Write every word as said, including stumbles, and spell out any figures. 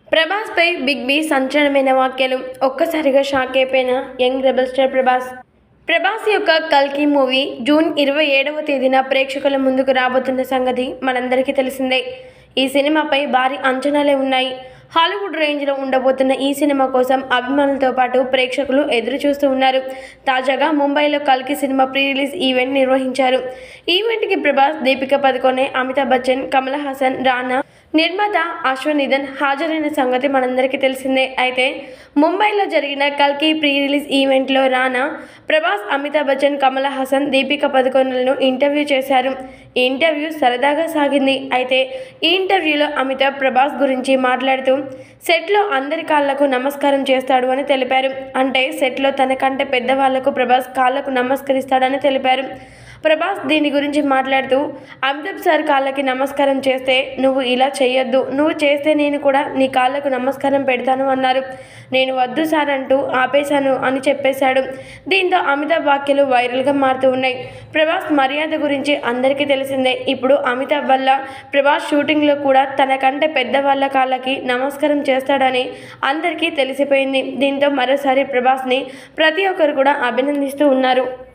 ప్రభాస్ పై big B సంచలనమైన వ్యాఖ్యలు. ఒక్కసారిగా షాక్ అయిపోయిన young rebel star Prabhas. Prabhas యొక్క కల్కి మూవీ జూన్ ఇరవై ఏడవ తేదీన ప్రేక్షకుల ముందుకు రాబోతున్న సంగతి మనందరికీ తెలిసిందే. ఈ సినిమాపై భారీ అంచనాలే ఉన్నాయి. హాలీవుడ్ రేంజ్లో ఉండబోతున్న ఈ సినిమా కోసం అభిమానులతో పాటు ప్రేక్షకులు ఎదురు చూస్తూ ఉన్నారు. తాజాగా ముంబైలో కల్కి సినిమా ప్రీ రిలీజ్ ఈవెంట్ నిర్వహించారు. ఈవెంట్కి ప్రభాస్, దీపికా పదుకొనె, అమితాబ్ బచ్చన్, కమల్ హాసన్, రానా, నిర్మాత అశ్వనిధన్ హాజరైన సంగతి మనందరికీ తెలిసిందే. అయితే ముంబైలో జరిగిన కల్కి ప్రీ రిలీజ్ ఈవెంట్లో రానా, ప్రభాస్, అమితాబ్ బచ్చన్, కమల్ హాసన్, దీపికా పదుకొనెలను ఇంటర్వ్యూ చేశారు. ఈ ఇంటర్వ్యూ సరదాగా సాగింది. అయితే ఈ ఇంటర్వ్యూలో అమితాబ్ ప్రభాస్ గురించి మాట్లాడుతూ సెట్లో అందరి కాళ్లకు నమస్కారం చేస్తాడు అని తెలిపారు. అంటే సెట్లో తనకంటే పెద్దవాళ్లకు ప్రభాస్ కాళ్లకు నమస్కరిస్తాడని తెలిపారు. ప్రభాస్ దీని గురించి మాట్లాడుతూ అమితాబ్ సార్ కాళ్ళకి నమస్కారం చేస్తే నువ్వు ఇలా చేయొద్దు, నువ్వు చేస్తే నేను కూడా నీ కాళ్ళకు నమస్కారం పెడతాను అన్నారు. నేను వద్దు సార్ అంటూ ఆపేశాను అని చెప్పేశాడు. దీంతో అమితాబ్ వ్యాఖ్యలు వైరల్గా మారుతూ ఉన్నాయి. ప్రభాస్ మర్యాద గురించి అందరికీ తెలిసిందే. ఇప్పుడు అమితాబ్ వల్ల ప్రభాస్ షూటింగ్లో కూడా తనకంటే పెద్దవాళ్ళ కాళ్ళకి నమస్కారం చేస్తాడని అందరికీ తెలిసిపోయింది. దీంతో మరోసారి ప్రభాస్ని ప్రతి ఒక్కరు కూడా అభినందిస్తూ ఉన్నారు.